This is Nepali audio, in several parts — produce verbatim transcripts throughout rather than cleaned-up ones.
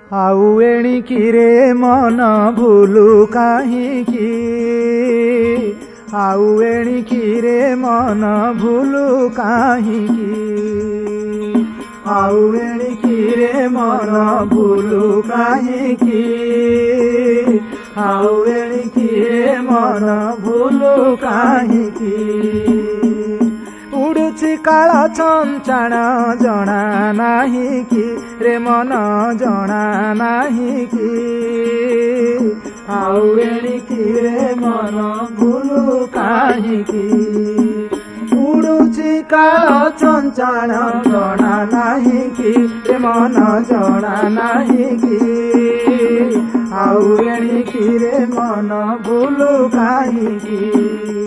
आउ एणिकी रे मन भूलु काहींकी आउ एणिकी रे मन भूलु काहींकी आउ एणिकी रे मन भूलु काहींकी आउ एणिकी रे मन भूलु काहींकी उड़ुची काल चंचाण जना नाही कि रे मन जना नाही कि आउ एणिकी रे मन भूलु काहींकी उड़ुची काल चंचाण जना नाही कि रे मन जना नाही कि आउ एणिकी रे मन भूलु काहींकी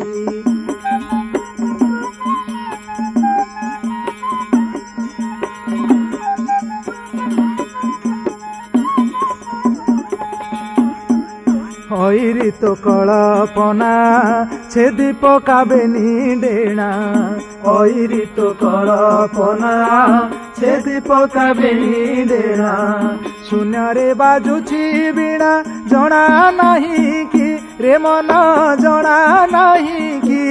हईरी तो कल्पना छेदी पकाबेनी डेणा हईरी तो कल्पना छेदी पकाबेनी डेणा शून्य रे बाजुछि बीणा जना नहीं कि रे मन जना नहीं कि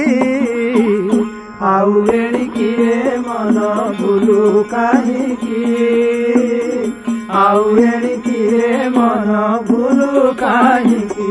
आउ एणिकी रे मन भूलु काहींकी आउ एणिकी रे मन भूलु काहींकी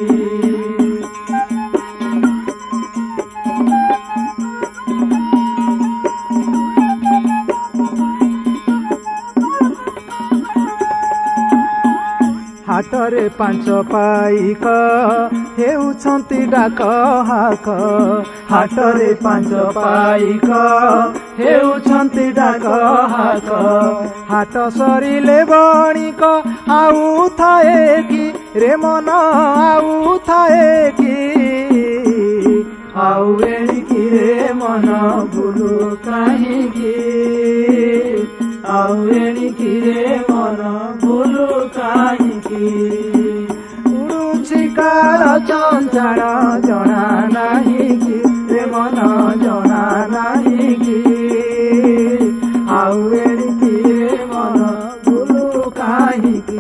हाटरे पांच पाइक हेउछंती डाक हाक हाटरे पांच पाइक हेउछंती डाक हाक हाट सरिले बणिक आउ थाए कि रे मन आउ थाए कि आउ एणिकी रे मन भूलु काहींकी आउ एणिकी रे मन भूलु काहींकी उड़ुछि काल चंचाण जना नाही कि रे मन जना नाही कि आउ एणिकी रे मन भूलु काहींकी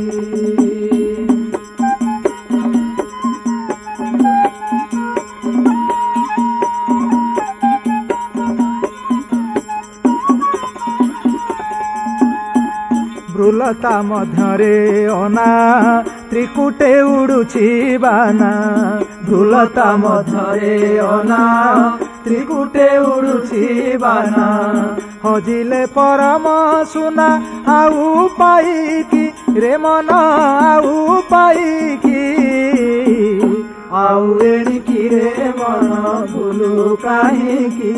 भ्रुलता मध्यरे अना त्रिकुटे उड़ुछि बाना भ्रुलता मध्यरे अना त्रिकुटे उड़ुछि बाना हजिले परम सुना आउ पाइकी रे मन आउ पाइकी आउ एणिकी रे मन भूलु काहींकी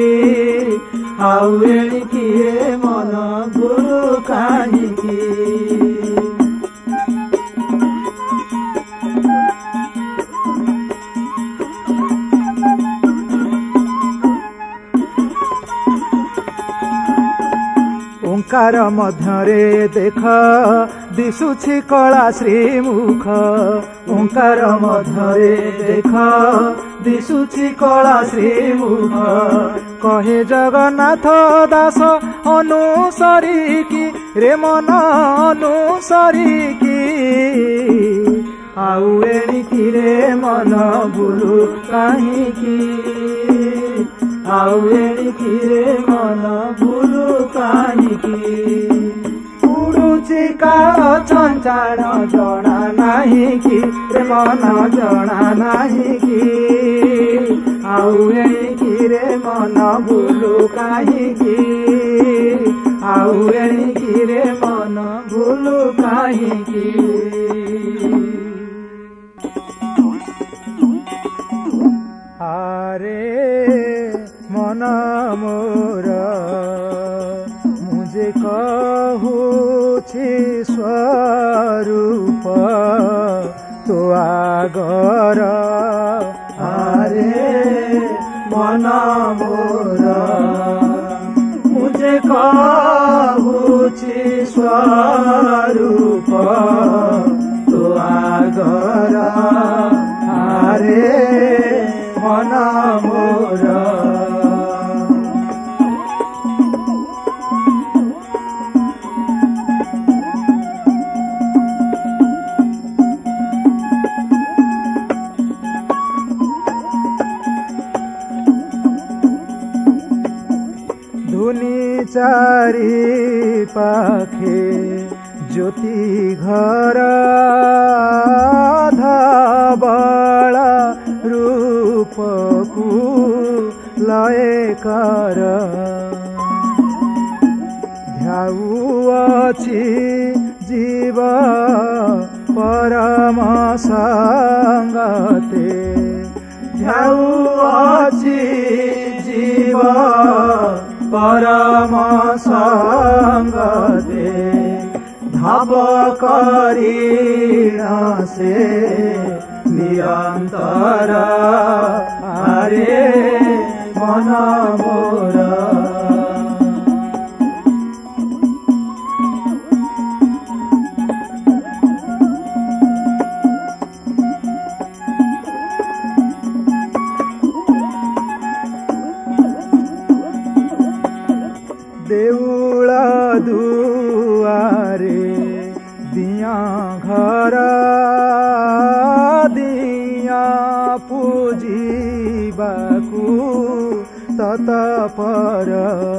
आउ एणिकी रे मन भूलु काहींकी ओंकार मध्यरे देख दिशुछि कला श्रीमुख ओंकार मध्यरे देख दिशुछि कला श्रीमुख कहे जगन्नाथ दास अनुसरी कि रे मन अनुसरी कि आउ एणिकी रे मन भूलु काहींकी आउ एणिकी रे मन भूलु काहींकी उड़ुछि काल चंचाण जना नाही कि रे मन जना नाही कि आउ एणिकी रे मन भूलु काहींकी आउ एणिकी रे मन भूलु काहींकी आरे मन मोर मुझे कहुछि स्वरूप तो आगर आरे मन मोर मुझे कहुछि स्वरूप तो आगर आरे मन मोर धुनी चारी पाखे ज्योति घर धवल रूपकु लय कर ध्याउअछि जीव परम संगते ध्याउअछि जीव परम संगते धाप करीण से निरंतर हरे मन मोर देउला दुआरे दिया घर दिया पूजिबाकु तत्पर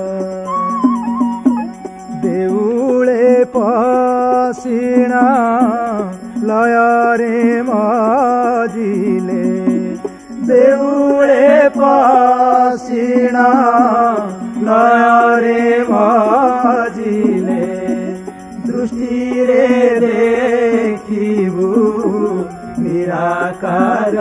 देउले पसिना लयरे मजिले देउले पसिना लयरे मजिले दृष्टि रे देखिबु निराकार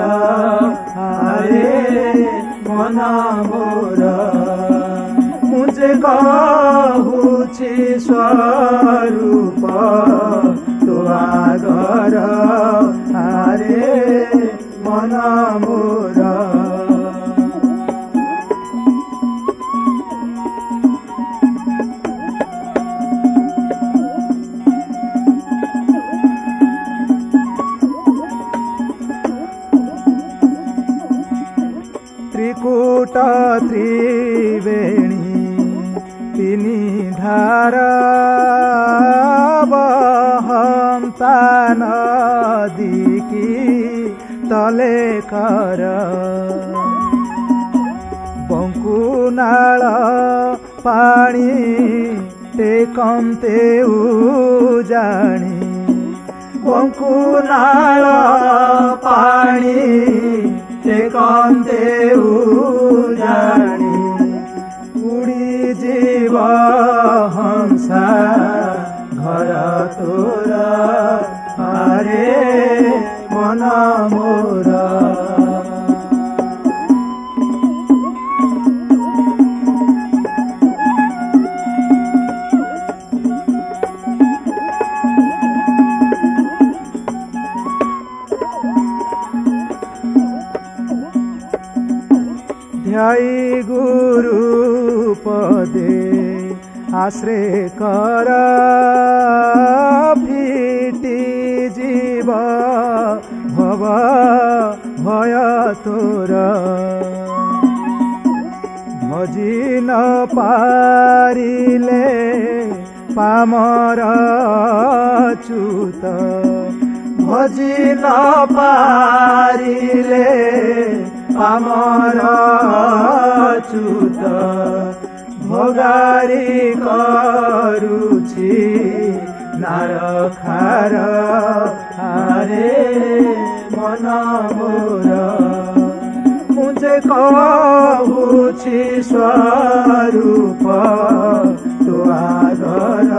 हरे मन मोर मुझे कहुछि स्वरूप तो आगर हरे मन मोर त्रिकूट त्रिवेणी तिनी धारा बहंता नदी की तले कर बंकुनाल पानी टेकंते उजाणी बंकुनाल पानी टेकंते उजाणी उड़ी जीव हंसा घर तोर हरे मन मोर ध्याई गुरु पदे आश्रय कर फिटी जीव भव भय तोर भजी न पारिले पामर च्युत भजी न पारिले पामर च्युत भोगारी करुछि नारखार हरे मन मोर मुझे कहुछि स्वरूप तो आगर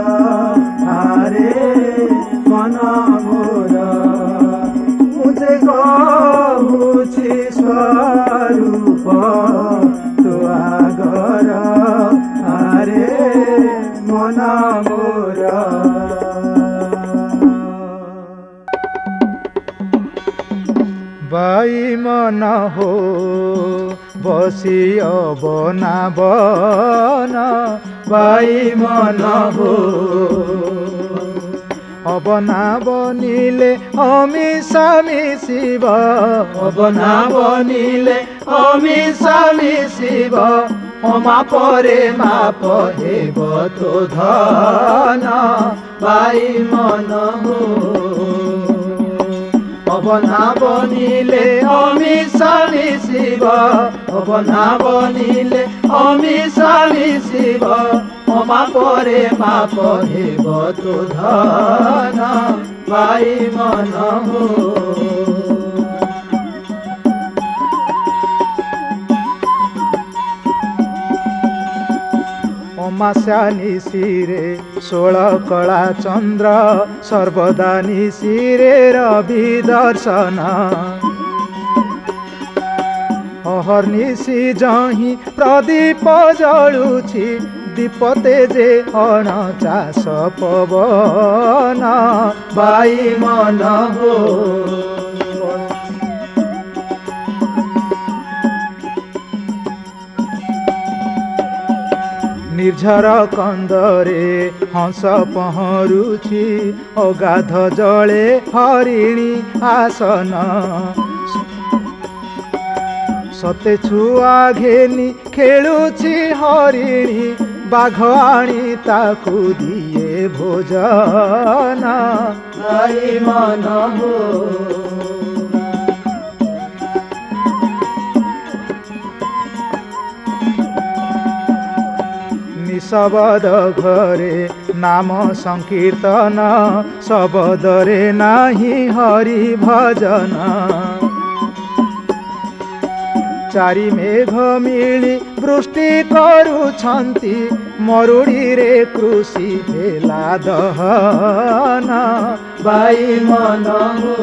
हरे मन मोर मुझे कहुछि स्वरूप तो आगर हरे मन मोर बाई मन हो बसी अबना बन बाई मन हो अबना बनिले अमिषा मिशिब अबना बनिले अमिषा मिशिब अमा परे माप हेब तो धन बाई मन हो অবনা বনিলে অমিশা মিশিব অবনা বনিলে অমিশা মিশিব অমাপরে মাপ হেব তো ধন বাই মন হো অমাস্যা নিশিরে ষোଳ কଳା ଚନ୍ଦ୍ର ସର୍ବଦା ନିଶିରେ ରବି ଦର୍ଶନ ଅହର୍ନିଶି ଯହିଁ ପ୍ରଦୀପ ଜଳୁଛି ଦୀପତେ ଯେ ଅଣଚାଶ ପବନ ବାଇ ମନ ହୋ ନିର୍ଝର କନ୍ଦରେ ହଂସ ପହଁରୁଛି ଅଗାଧ ଜଳେ ହରିଣୀ ଆସନ ସତେ ଛୁଆ ଘେନି ଖେଳୁଛି ହରିଣୀ ବାଘ ଆଣି ତାକୁ ଦିଏ ଭୋଜନ ବାଇ ମନ ହୋ ଶବଦ ଘରେ ନାମ ସଂକୀର୍ତ୍ତନ ଶବଦରେ ନାହିଁ ହରି ଭଜନ ଚାରି ମେଘ ମିଳି ବୃଷ୍ଟି କରୁଛନ୍ତି ମରୁଡ଼ିରେ କୃଷି ହେଲା ଦହନ ବାଇ ମନ ହୋ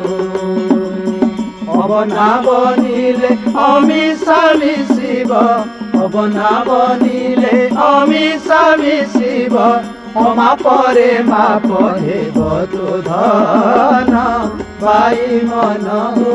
ଅବନା ବନିଲେ ଅମିଶା ମିଶିବ অবনা বনিলে অমিশা মিশিব অমাপরে মাপ হেব তো ধন বাই মন হো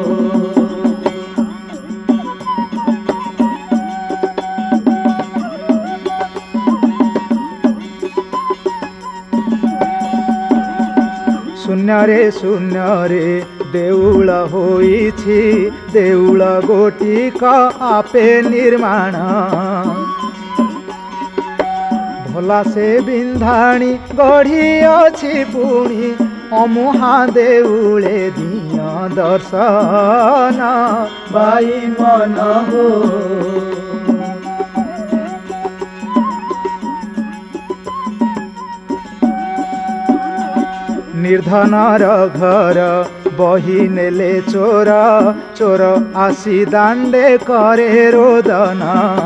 ଶୂନ୍ୟରେ ଶୂନ୍ୟରେ ଦେଉଳ ହୋଇଛି ଦେଉଳ ଗୋଟିକ ଆପେ ନିର୍ମାଣ ଭଲା ସେ ବିନ୍ଧାଣି ଗଢ଼ି ଅଛି ପୁଣି ଅମୁହା ଦେଉଳେ ଦିଅ ଦର୍ଶନ ବାଇ ମନ ହୋ ନିର୍ଧନର ଘର ବହି ନେଲେ ଚୋର ଚୋର ଆସି ଦାଣ୍ଡେ କରେ ରୋଦନ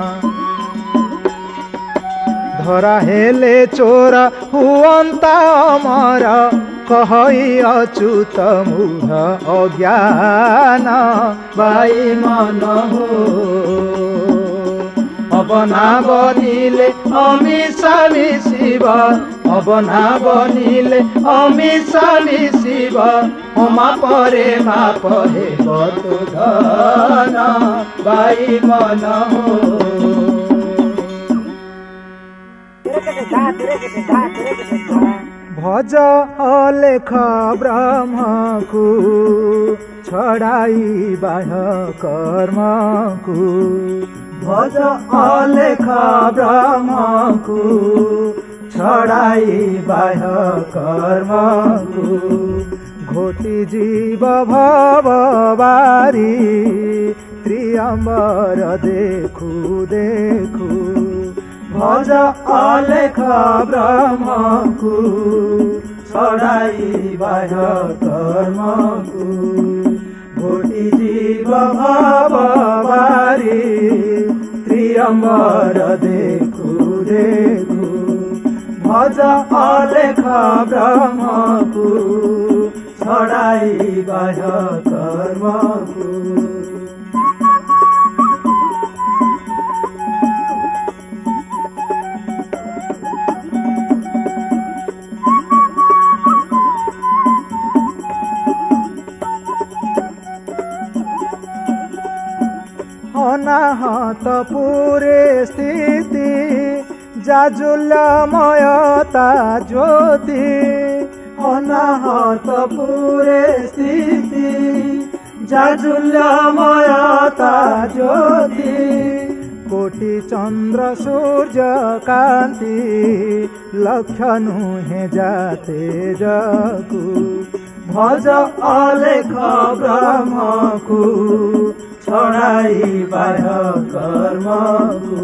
ଧରା ହେଲେ ଚୋର ହୁଅନ୍ତା ଅମର କହି ଅଚ୍ୟୁତ ମୂଢ଼ ଅଜ୍ଞାନ ବାଇ ମନ ହୋ ଅବନା ବନିଲେ ଅମିଶା ମିଶିବ অবনা বনিলে অমিশা মিশিব অমাপরে মাপ হেব তো ধন বাই মন হো ভজ অলেখ ব্রহ্মকু ছড়াই বাহ্য কর্মকু ভজ অলেখ ব্রহ্মকু ছড়াই বাহ্য কর্মকু ঘটি জীব ভব বারি ত্রিয়ম্বর দেখু দেখু ভজ অলেখ ব্রহ্মকু ছড়াই বাহ্য কর্মকু ঘটি জীব ভব বারি ত্রিয়ম্বর দেখু দেখু ভজ অলেখ ব্রহ্মকু ছড়াই বাহ্য কর্মকু অনাহত পুরে স্থিতি জাজুল্যময়তা জ্যোতি অনাহত পুরে স্থিতি জাজুল্যময়তা জ্যোতি কোটি চন্দ্র সূর্য কান্তি লক্ষ্য নুহে যাতে জকু भज अलेख ब्रह्मको छडाई बाह्य कर्मको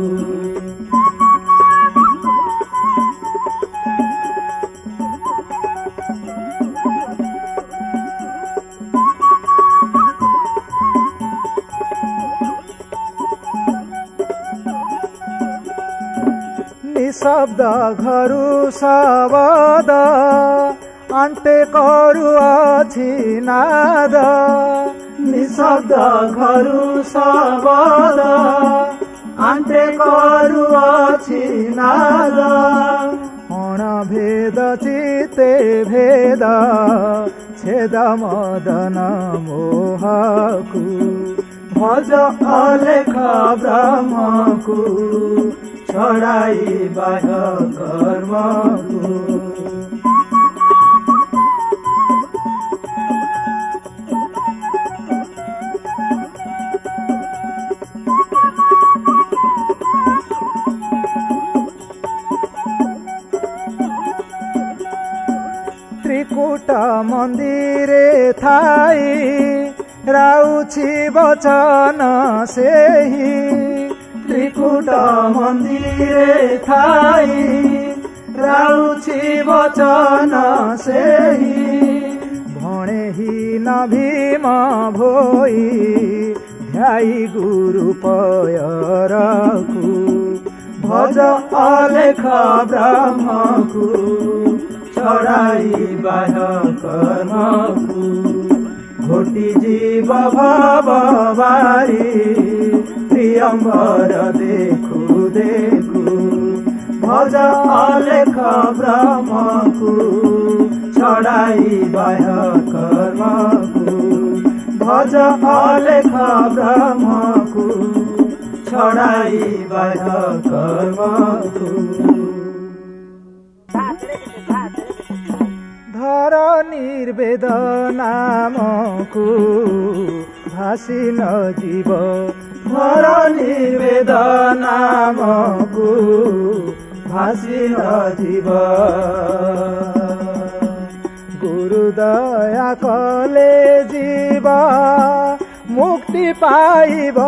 निशब्द घरु शब्द अन्ते करुअछि नाद निशब्द घरु शब्द अन्ते करुअछि नाद अणभेद चिते भेद छेद मदन मोहकु भज अलेख ब्रह्मकु छडाई बाह्य कर्मको त्रिकुट मन्दिरे थाई राउछि वचन सेही त्रिकुट मन्दिरे थाई राउछि वचन सेही भनेहीन भीम भोई ध्याई गुरु पयरकु भज अलेख ब्रह्मकु छडाई बाह्य कर्मकु घोटी जीव भव बारी प्रियम्बर देखु देखु भज अलेख ब्रह्मकु छडाई बाह्य कर्मकु भज अलेख ब्रह्मकु छडाई बाह्य कर्मकु धर निर्वेद नामकु भासी न जीव धर निर्वेद नामकु भासी न जीव गुरु दया कले जीव मुक्ति पाइब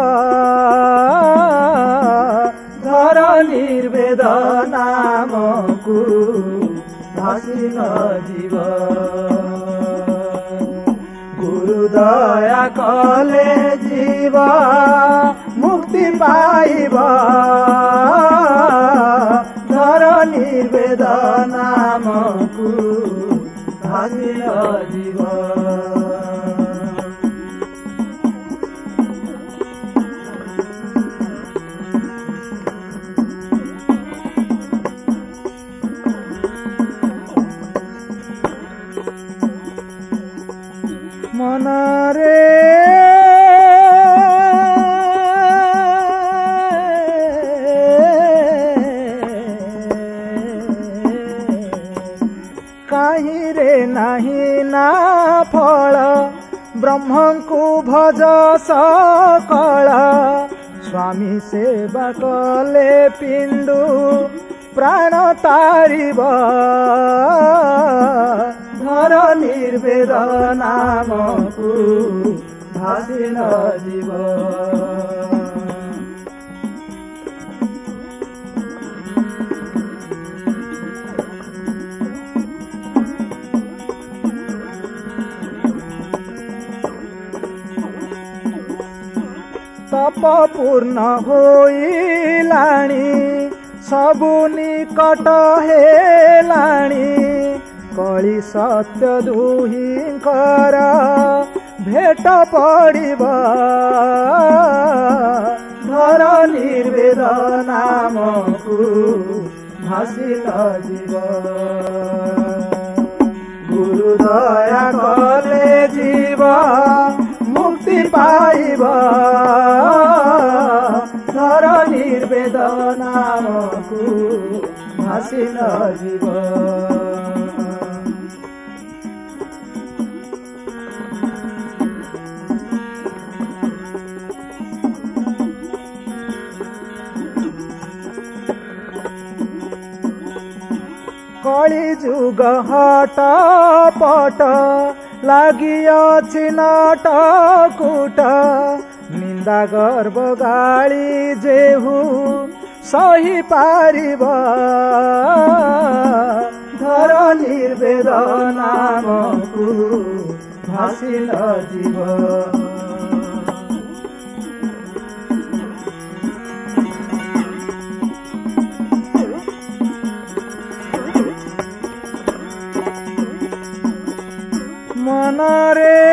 धर निर्वेद नामकु भासी न जीव गुरु दया कले जीव मुक्ति पाइब धर निर्वेद नामकु भासी न जीव मनरे काहि रे नाही ना फल ब्रह्मंकु भज सकल स्वामी सेवा कले पिंडु प्राण तारिब धर निर्वेद नामकु भासी न जीव तप पूर्ण होइलाणी सबु निकट हेलाणी कଳି सत्य दुहिंकर भेट पड़िब धर निर्वेद नामकु भासी न जीव गुरु दया कले जीव मुक्ति पाइब धर निर्वेद नामकु भासी न जीव कଳି जुग हट पट ଲାଗିଅଛି ନଟକୁଟ ନିନ୍ଦା ଗର୍ବ ଗାଳି ଯେହୁ ସହି ପାରିବ ଧର ନିର୍ବେଦ ନାମକୁ ଭାସିଲ ଯିବ। ମନରେ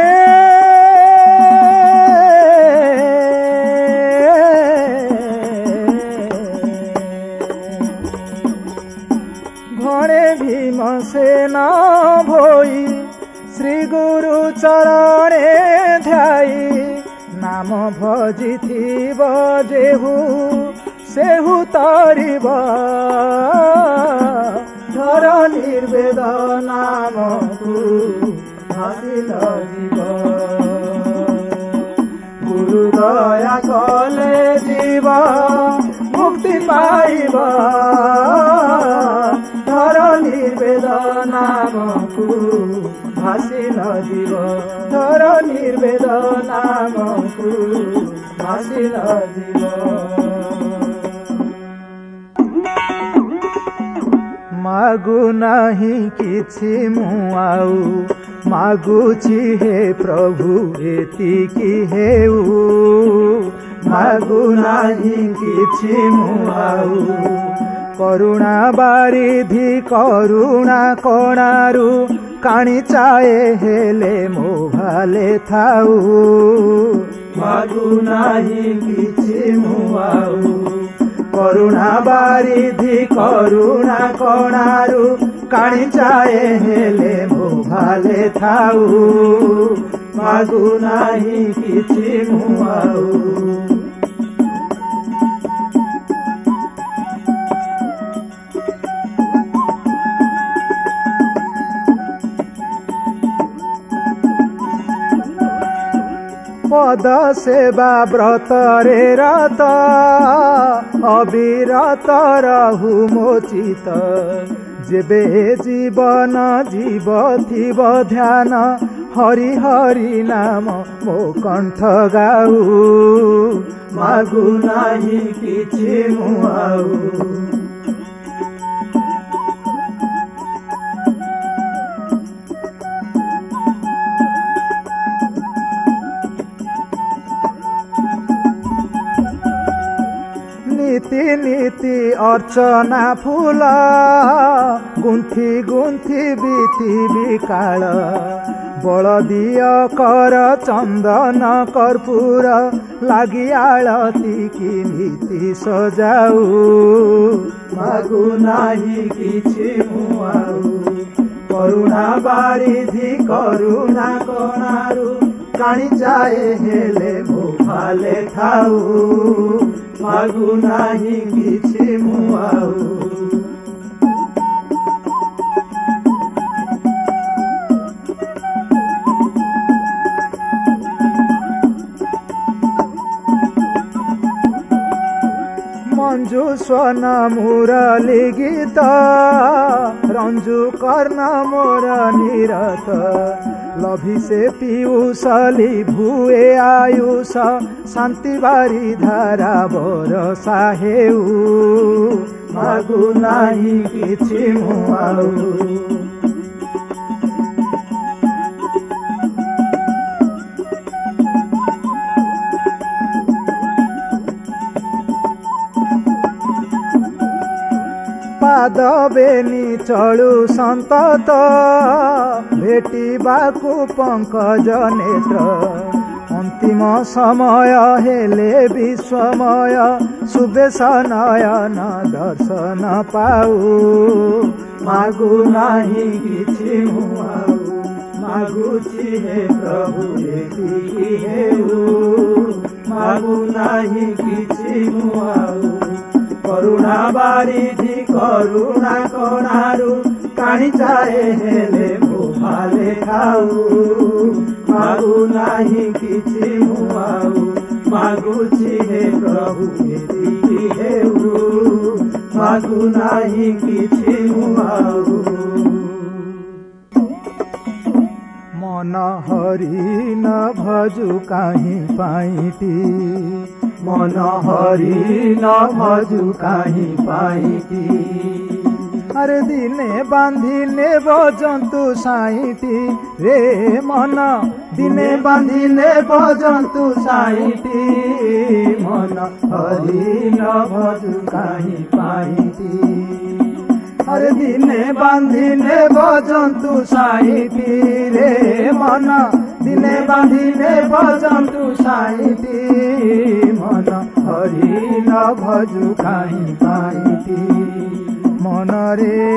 ଘଣେ ଭୀମସେନ ଭୋଇ ଶ୍ରୀ ଗୁରୁ ଚରଣେ ଧ୍ୟାଇ ନାମ ଭଜିଥିବ ଯେହୁ ସେହୁ ତରିବ ଧର ନିର୍ବେଦ ନାମକୁ ଭାସିଲ ଯିବ। ଗୁରୁ ଦୟା କଲେ ଯିବ ମୁକ୍ତି ପାଇବ ଧର ନିର୍ବେଦ ନାମକୁ ଭାସିଲ ଯିବ ଧର ନିର୍ବେଦ ନାମକୁ ଭାସିଲ ଯିବ। ମାଗୁ ନାହିଁ କିଛି ମୁଁ ଆଉ ମାଗୁଛି ହେ ପ୍ରଭୁ ଏତିକି ହେଉ ମାଗୁ ନାହିଁ କିଛି ମୁଁ ଆଉ କରୁଣା ବାରିଧି କରୁଣା କଣାରୁ କାଣି ଚାଏ ହେଲେ ମୋ ଭାଲେ ଥାଉ ମାଗୁ ନାହିଁ କିଛି ମୁଁ ଆଉ କରୁଣା ବାରିଧି କରୁଣା କଣାରୁ କାଣି ଚାଏ ହେଲେ ମୋ ଭାଲେ ଥାଉ ମାଗୁ ନାହିଁ କିଛି ମୁଁ ଆଉ। ପଦ ସେବା ବ୍ରତରେ ରତ ଅବିରତ ରହୁ ମୋ ଚିତ ଯେବେ ଜୀବନ ଜୀବ ଥିବ ଧ୍ୟାନ ହରି ହରି ନାମ ମୋ କଣ୍ଠ ଗାଉ ମାଗୁ ନାହିଁ କିଛି ମୁଁ ଆଉ। नीति नीति अर्चना फूल गुंथि गुंथि बीति बिकाल बल दिय कर चंदन कर्पूर लगी आलती की नीति सजाऊ मागु नाही किछि मु आउ करुणा बारिधि करुणा कणारू काणी जाए हेले मो भाले थाऊ मागु नाही किछि मु आउ। मंजू स्वन मुरली गीत रंजू कर्ण मोर निरत लभी से पीयूषली भुए आयुष शांति बारी धारा बरसा हेउ मागु नाही किछि मु आउ। पाद बेनी चलू संतत भेटिबाकु पंकज नेत्र अंतिम समय हेले विश्वमय सुबेश नयन दर्शन पाऊ मागु नाही किछि मु आउ मागुछि हे प्रभु एतिकी हेउ मागु नाही किछि मु आउ करुणा बारिधि करुणा कणारू काणी जाए हेले मो भाले खाऊ मागु नाही किछि मु आउ मागुछि हे प्रभु एतिकी हेउ मागु नाही किछि मु आउ। मन मन हरि न भजु काहीं पाइटी मन हरि न भजु काहीं पाइटी अरे दिने बांधी नेब जंतु साइटी रे मन दिने बांधी नेब जंतु साइटी मन हरि न भजु काहीं पाइटी अरे दिने बांधी नेब जंतु साइटी रे मन दिने बांधी नेब जंतु साइटी मन हरि न भजु काहीं पाइटी मन रे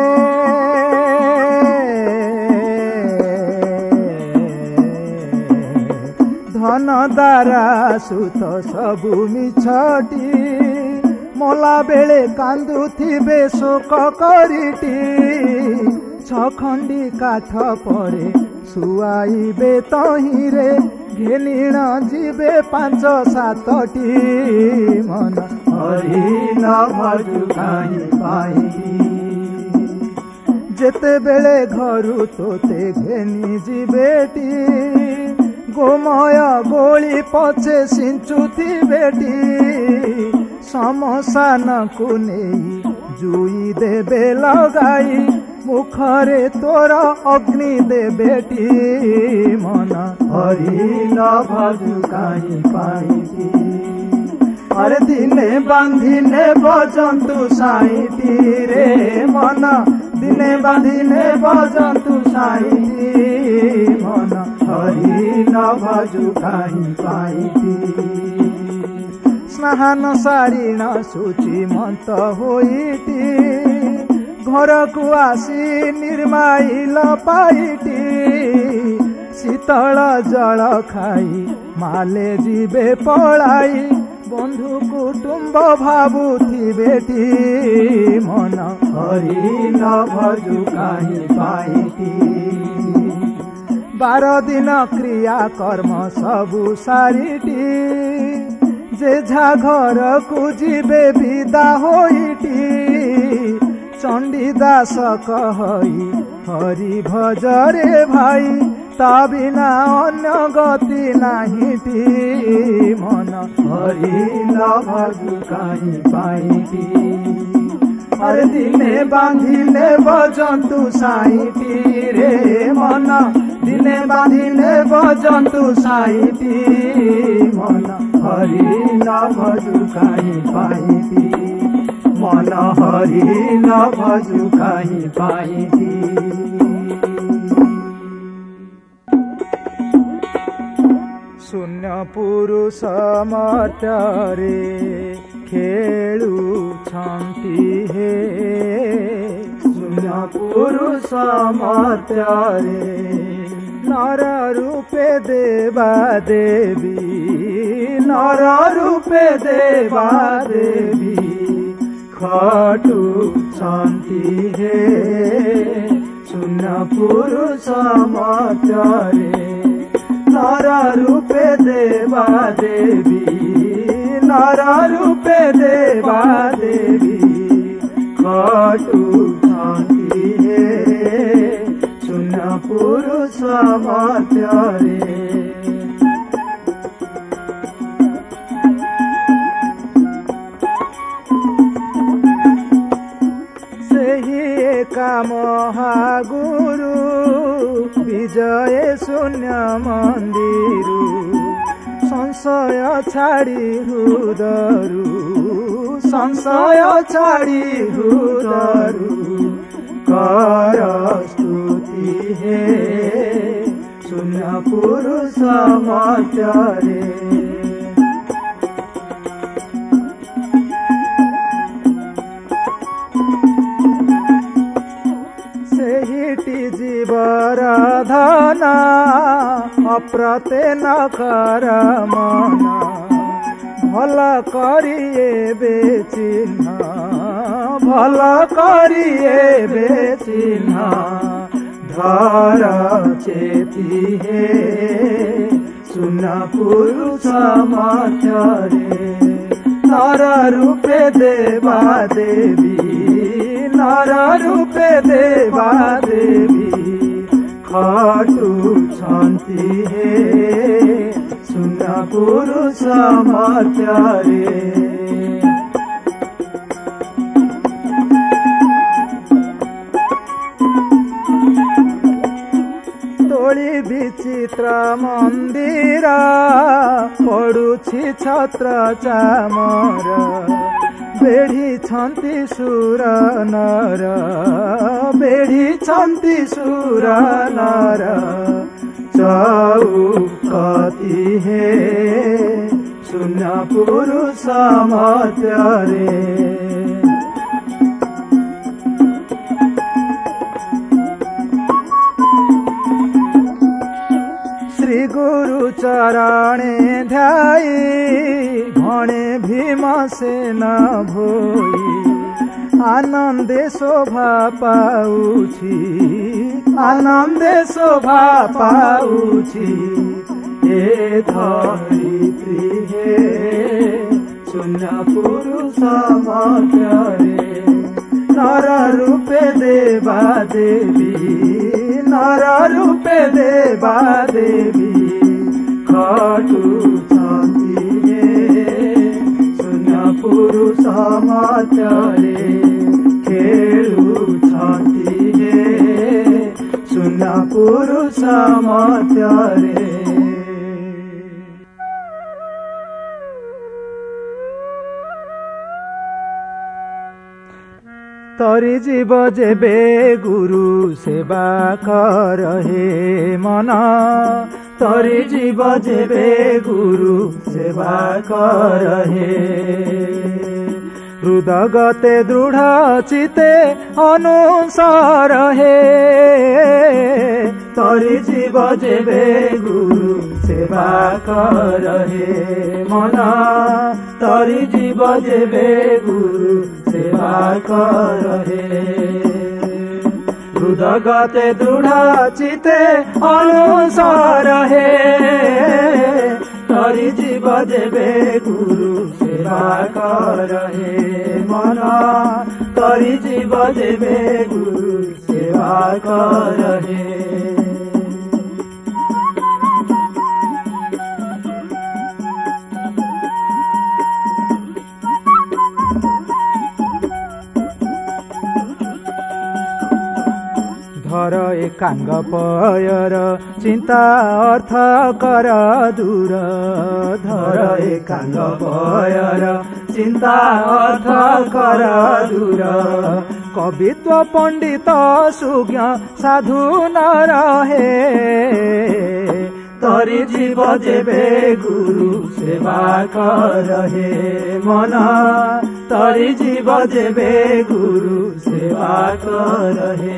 धन दारा सुत सबु मिछटी मला बेले कांदुथिबे शोक करिटी छखंडी काठ परे सुआइबे तहिरे घेनिण जीवे पांच सातटी मन हरि न भजु काहीं पाइटी जेते बेले घरु तोते घेनी जीवेटी गोमय गोली पछे सिंचुथी बेटी समसान को नहीं जुई देबे लगाई मुखरे तोर अग्नि दे बेटी मन हरि न भजु काहीं पाइटी अरे दिने बांधी नेब जंतु साइटी रे मन दिने बांधी नेब जंतु साइटी मन हरि न भजु काहीं पाइटी स्नान सारिण शुचि मन्त होइटी घर को आसी निर्माइल पाइटी शीतल जल खाई माले जीवे पलाई बंधु कुटुंब भावुथी बेटी मन हरि न भजु काहीं पाइटी बार दिन क्रिया कर्म सबु सारिटी जेझा घर को जीवे विदा होइटी चंडीदास कहई हरि भजरे भाई ता बिना अन्य गति नाहिटी मन हरि न भजु काहीं पाइटी अरे दिने बांधी नेब जंतु साइटी रे मन दिने बांधी नेब जंतु साइटी मन हरि न भजु काहीं पाइटी मन हरि न भजु काहीं पाइटी शून्य पुरुष मर्त्य रे खेलुछन्ति हे शून्य पुरुष मर्त्य रे नर रूपे देवा देवी नर रूपे देवा देवी खटुछन्ति हे शून्य पुरुष मर्त्य रे नर रूपे देवा देवी नर रूपे देवा देवी खटुछन्ति हे शून्य पुरुष मर्त्य रे एका महागुरु विजय शून्य मंदिरु संशय छाड़ी हृदयरु संशय छाड़ी हृदयरु कर स्तुति हे शून्य पुरुष मर्त्य रे जीवर धन अप्रते न कर मन भल करिए बेचिन्ह भल करिए बेचिन्ह धर चेती हे शून्य पुरुष मर्त्य रे नर रूपे देवा देवी नर रूपे देवा देवी खटुछन्ति हे सुन पुरुष मर्त्य रे। तोली विचित्र मंदिर पड़ुछि छत्र चामर बेढ़ी छन्ति सुर नर बेढ़ी छन्ति सुर नर चौकती हे सुन पुरुष मर्त्य रे। श्री गुरु चरणे ध्याई घणे भीमसेन भोई आनंदे शोभा पाउछि आनंदे शोभा पाउछि हे धरित्री हे सुन पुरुष मर्त्य रे। नर रूपे देवा देवी नर रूपे देवा देवी खटुछन्ति हे सुन पुरुष मर्त्य रे। खेलुछन्ति हे सुन पुरुष मर्त्य रे। तरी जीव जेबे गुरु सेवा करहे मन तरी जीव जेबे गुरु सेवा करहे हृदगते दृढ़ चिते अनुसार हे तरी जीव जेबे गुरु सेवा करहे मन तरी जीव जेबे गुरु सेवा करहे हृदगते दृढ़ चिते अनुसार हे तरी जीव जेबे गुरु सेवा करहे मन तरी जीव जेबे गुरु सेवा करहे। धर एकांग पयर चिंता अर्थ कर दूर धर एकांग पयर चिंता अर्थ कर दूर कवित्व पंडित सुज्ञ साधु न रहे तरी जीव जेबे गुरु सेवा करहे मन तरी जीव जेबे गुरु सेवा करहे।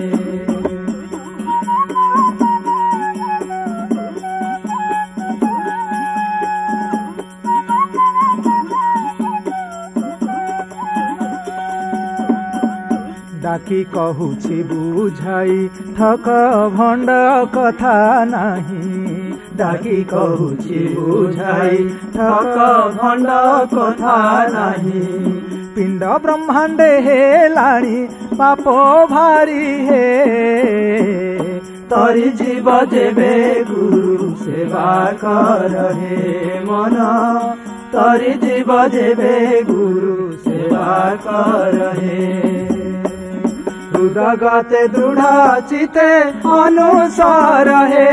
डाकी कहुछि बुझाई ठक भंड कथा नाही डाकी कहुछि बुझाई ठक भंड कथा नाही पिंड ब्रह्मांडे हेलाणी पाप भारी हे तरी जीव जेबे गुरु सेवा करहे मन तरी जीव जेबे गुरु सेवा करहे हृदगते दृढ़ चिते अनुसार हे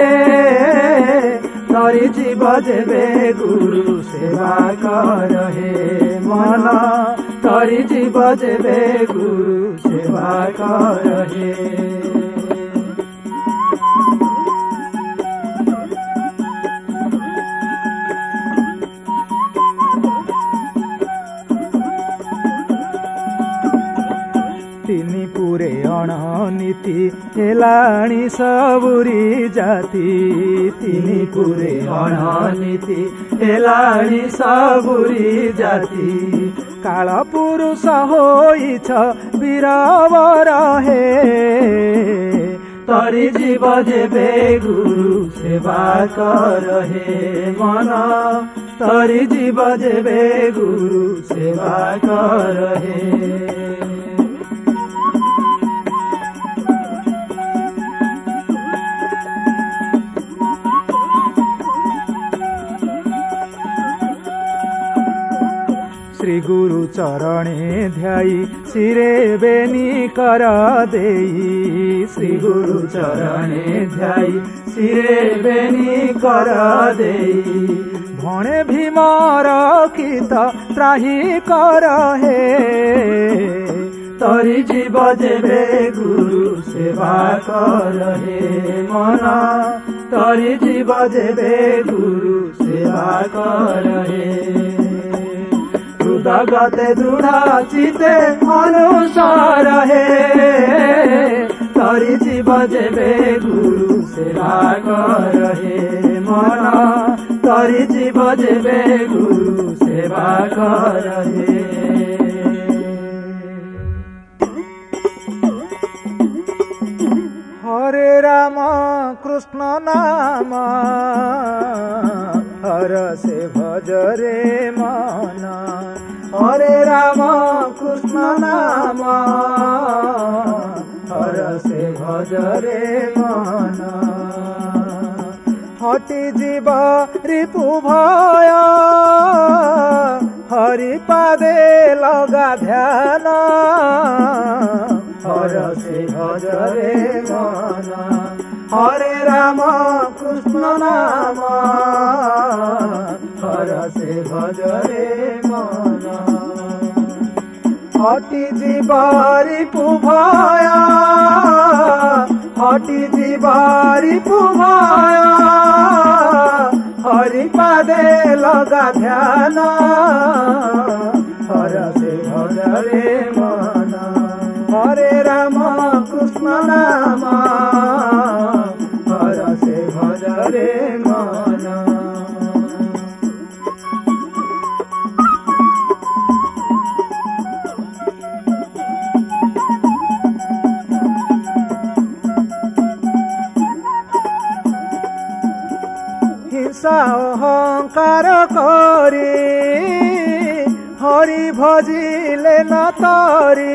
तरी जीव जेबे गुरु सेवा करहे मन तरी जीव जेबे गुरु सेवा करहे। तिनी पुरे अणनीति हेलाणी सबुरी जाति तिनी पुरे अणनीति हेलाणी सबुरी जाति काल पुरुष होइछ वीरवर हे तरी जीव जेबे गुरु सेवा करहे मन तरी जीव जेबे गुरु सेवा करहे। श्री गुरु चरणे ध्याई शिरे बेनी कर देई श्री गुरु चरणे ध्याई शिरे बेनी कर देई भने भीम रक्षित त्राही कर हे तरी जीव जेबे गुरु सेवा कर हे मन तरी जीव जेबे गुरु सेवा कर हे हृदगते दृढ चिते अनुसार हे तरी जीव जेबे गुरु सेवा कर हे मन तरी जीव जेबे गुरु सेवा कर हे हरे राम कृष्ण नाम हर से भज रे मन हरे राम कृष्ण नाम हर से भज रे मन हटि जीव रिपु भय हरि पादे लगा ध्यान हर से भज रे मन हरे राम कृष्ण नाम हर से भज रे मन हटि जीव रिपु भय हटि जीव रिपु भय हरि पादे लगा ध्यान हर से भज रे मन हरे राम कृष्ण नाम हर से भज रे मन हिंसा अहंकार करी हरि भजिले न तरी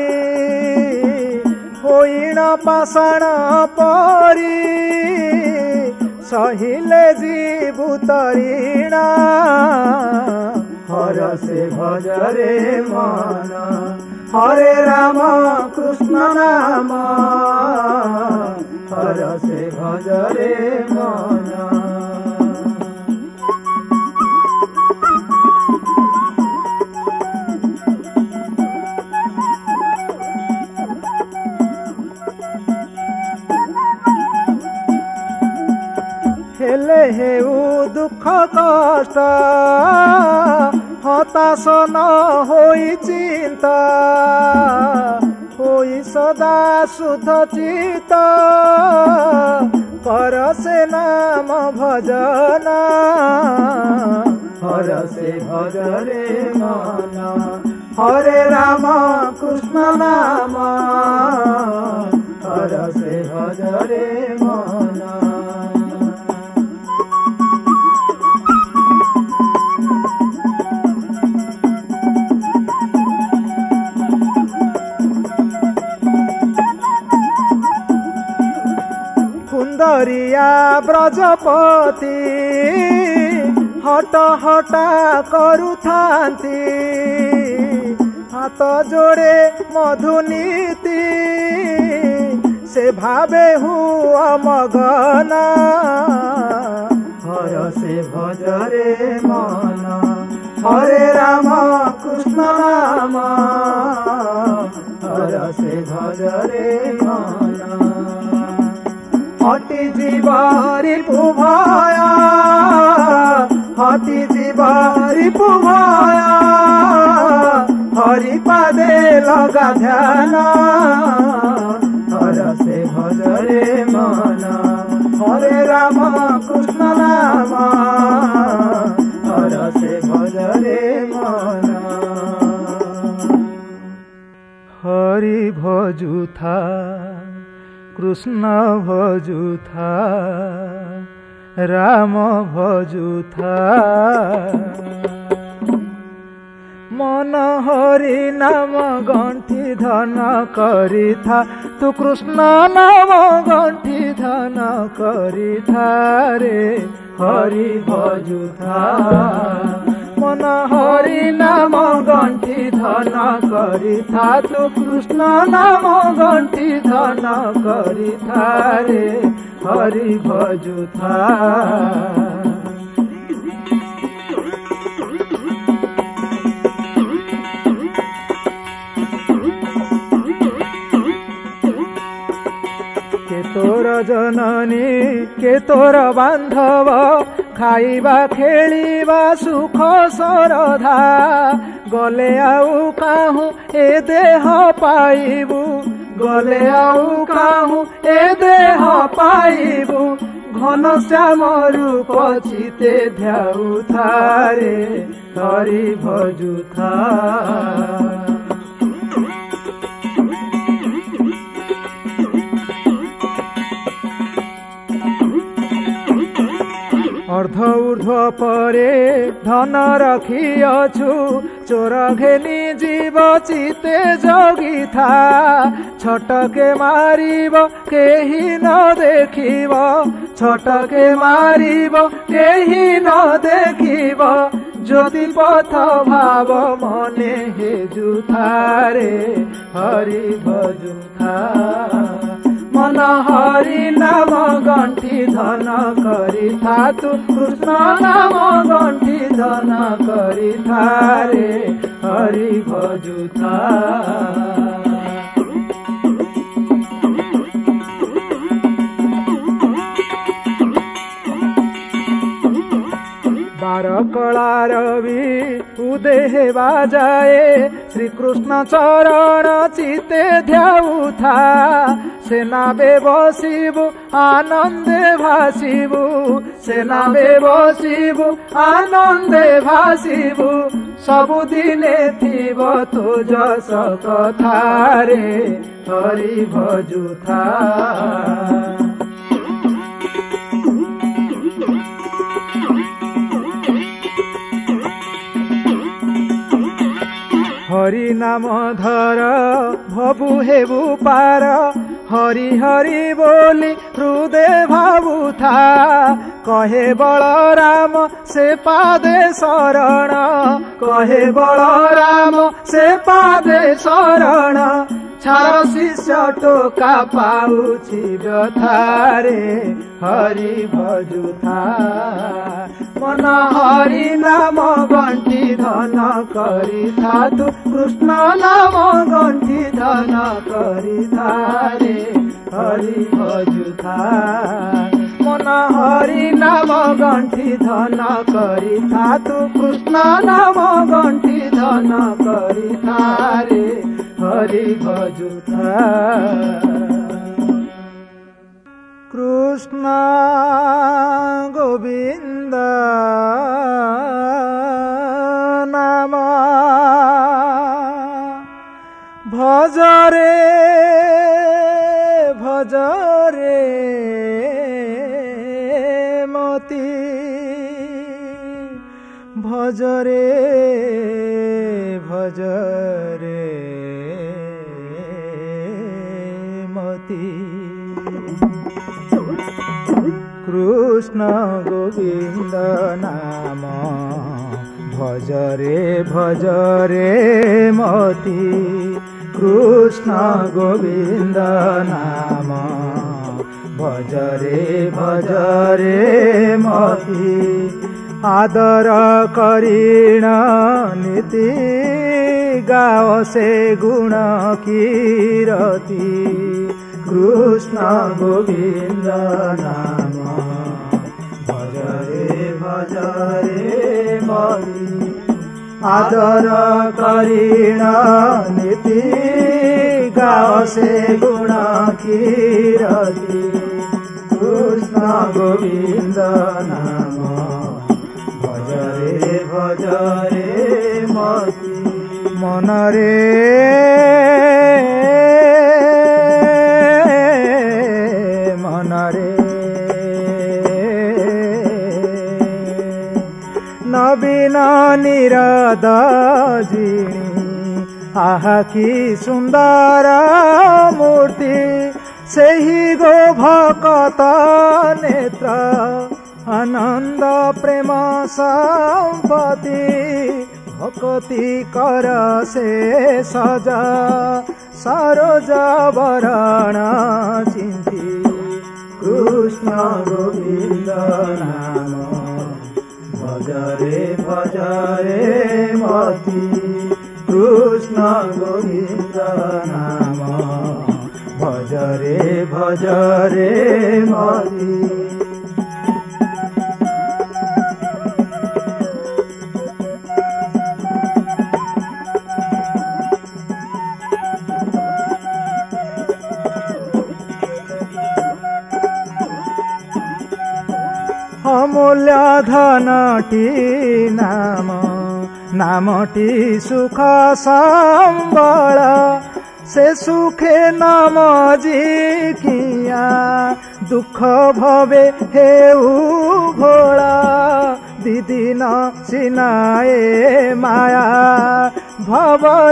होइण पाषाण परी सहिले जीवु तरीण हर से भज रे मन हरे राम कृष्ण नाम हर से भज रे मन हेले हेउ दुख कष्ट हताश न होई चिंता होई सदा शुद्ध चित्त कर से नाम भजन हर से भज रे मन हरे राम कृष्ण नाम हर से भज रे मन सुंदरिया ब्रजपति हट हटा करुथांती हाथ जोड़े मधुनीति से भावे हुआ मगन हर से भज रे मन हरे राम कृष्ण नाम हर से भज रे मन हटि जीव रिपु भय हटि जीव रिपु भय हरि पादे लगा ध्यान हर से भज रे मन हरे राम कृष्ण नाम हर से भज रे मन हरि भजुथा कृष्ण भजुथा राम भजुथा मन हरि नाम गंठी धन करिथा तू कृष्ण नाम गंठी धन करिथा रे हरि भजुथा मन हरि नाम गंठी धन करिथा तू कृष्ण नाम गंठी धन करिथा रे हरि भजुथा। के तोर जननी के तोर बांधव खाइबा खेलिबा सुख सरधा गले आउ काहू ए देह पाइबू गले आउ काहू ए देह पाइबू घन श्याम रूप चिते ध्याउथा रे हरि भजुथा। अर्ध ऊर्ध्व परे धन रखिअछु चोर घेनी जीव चिते जगी था छटके मारिब केही न देखिब छटके मारिब केही न देखिब ज्योति पथ भाव मने हेजुथा रे हरि भजुथा। मन हरि नाम गंठी धन करिथा तू कृष्ण नाम गंठी धन करिथा रे हरि भजुथा। बार कला रवि उदय बाजाए श्री कृष्ण चरण चिते ध्याउथा सेनाबे बसिबु आनंदे भासिबु सेनाबे बसिबु आनंदे भासिबु सबुदिने थिब तो जस कथा रे हरि भजुथा। हरि नाम धर भबु हेबु पार हरि हरि बोली हृदय भावुथा कहे बलराम से पादे शरण कहे बलराम से पादे शरण छार शिष्य टोका पाउछि व्यथा रे हरि भजुथा। मन हरि नाम गंठी धन करिथा तू कृष्ण नाम गंठी धन करिथा रे हरि भजुथा। मन हरि नाम गंठी धन करिथा तू कृष्ण नाम गंठी धन करिथा रे हरि भजुथा। कृष्ण गोविंद नाम भजरे भजरे मति भजरे भजरे मति। कृष्ण गोविंद नाम भजरे भजरे मति कृष्ण गोविंद नाम भजरे भजरे मति। आदर करीण नीति गाओ से गुण कीरति कृष्ण गोविंद नाम भजरे भजरे मति। आदर करीण नीति गाओ से गुण कीरति कृष्ण गोविंद नाम भजरे भजरे मति। मनरे मनरे नवीन निरद जिणी आहा की सुंदर मूर्ति सेही गो भकत नेत्र आनंद प्रेम संपत्ति भक्ति कर से सजा सरोज वरण चिंती कृष्ण गोविंद नाम भजरे भजरे मति कृष्ण गोविंद नाम भजरे भजरे मति अमूल्य धनटी नाम नामटी सुख संबल से सुखे नाम जिकिया दुख भवे हेउ भोला दिदिन सिनाए माया भवर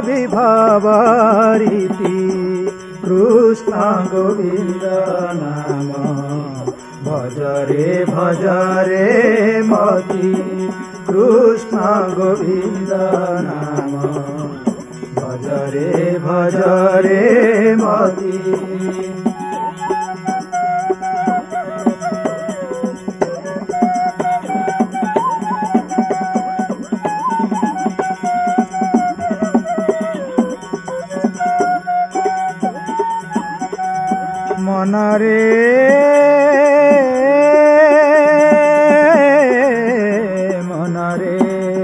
विभवरीति कृष्ण गोविंद नाम भजरे भजरे मति कृष्ण गोविंद नाम भजरे भजरे मति मनरे मनरे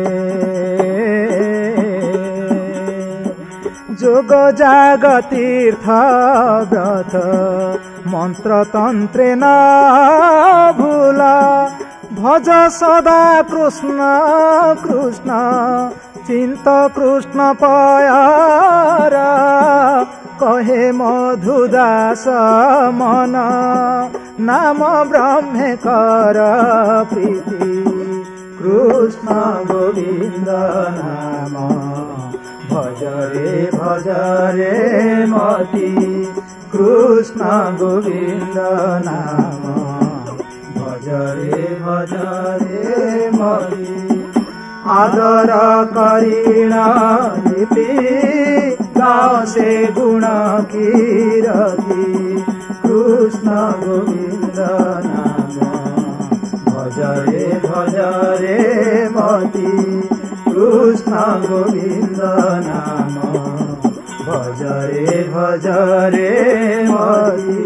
जोग जाग तीर्थ व्रत मंत्र तंत्रे न भूला भज सदा कृष्ण कृष्ण चिंत कृष्ण पयारा कहे मधुदास मन नाम ब्रह्मे कर प्रीति कृष्ण गोविंद नाम भजरे भजरे मति कृष्ण गोविंद नाम भजरे भजरे मति आदर करीण लिपि गासे गुण कीरति कृष्ण गोविंद नाम भजरे भजरे मति कृष्ण गोविंद नाम भजरे भजरे मति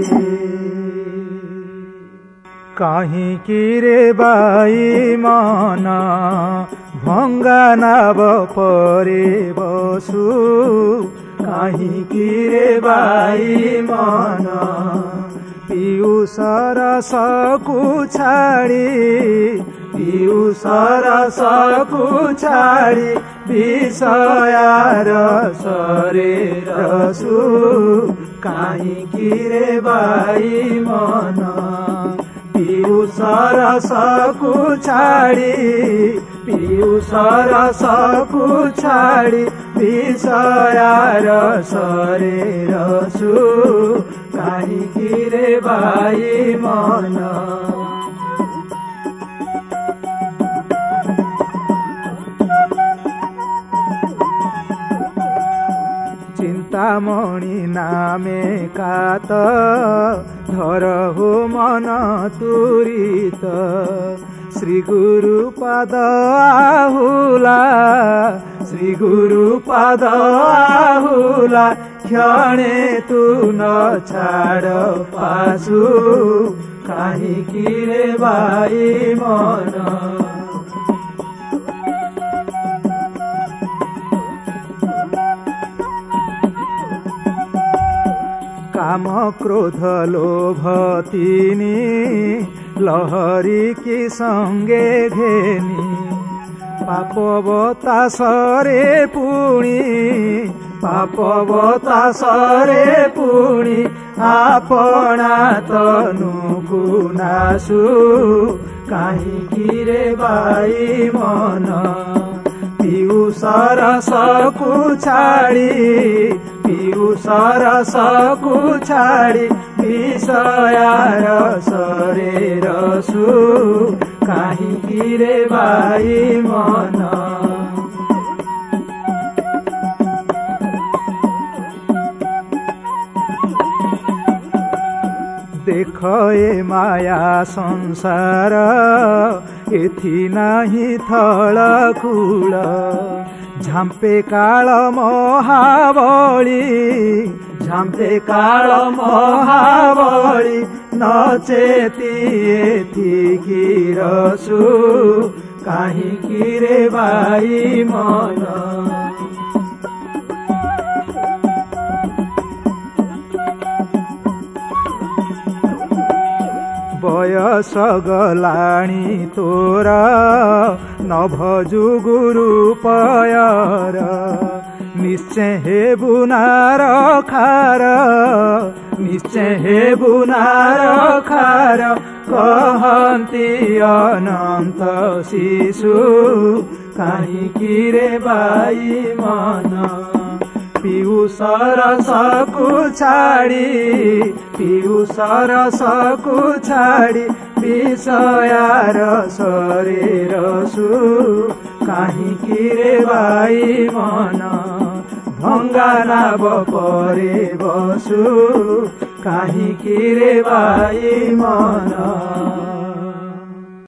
कहीं किरे बाई मन भंगा नाव परे बसु कहीं किरे बाई मन पीयूष रसकु छाड़ी पीयूष रसकु छाड़ी विषयार सरे रसु कहीं किरे बाई मन पीयूष रसकु छाड़ी पीयूष रसकु छाड़ी विषयार सरे रसु कहीं किरे बाई मन चिंतामणि नामे कात धरहु मन तुरित श्री गुरु पद आहुला श्री गुरु पद आहुला क्षणे तू न छाड़ पासु कहीं किरे बाई मन काम क्रोध लोभ तीनी लहरी की संगे घेनी पाप बतासरे पुणी पाप बतासरे पुणी आपना तनुकु नासु कहीं किरे बाई मन पियुष रसकु छाडी पियुष रसकु छाडी विषया रसरे रसु काहीँकी रे भाइ मन देख ए माया संसार एथि नाही थळ कूळ झाम्पे काळ महाबळी झाम्पे काळ महाबळी नचेती एथिकी रसु काहीँकी रे भाइ मन बयस गलाणी तोर नभजु गुरु पयर निश्चय हे बुनार खार निश्चय हे बुनार खार कहन्ती अनन्त शिशु काहीँकी रे भाइ मन पियुष रसकु छाडी पियुष रसकु छाडी विषया रसरे रसु काहीँकी रे भाइ मन भङ्गा नाभ परे बसु काहीँकी रे भाइ मन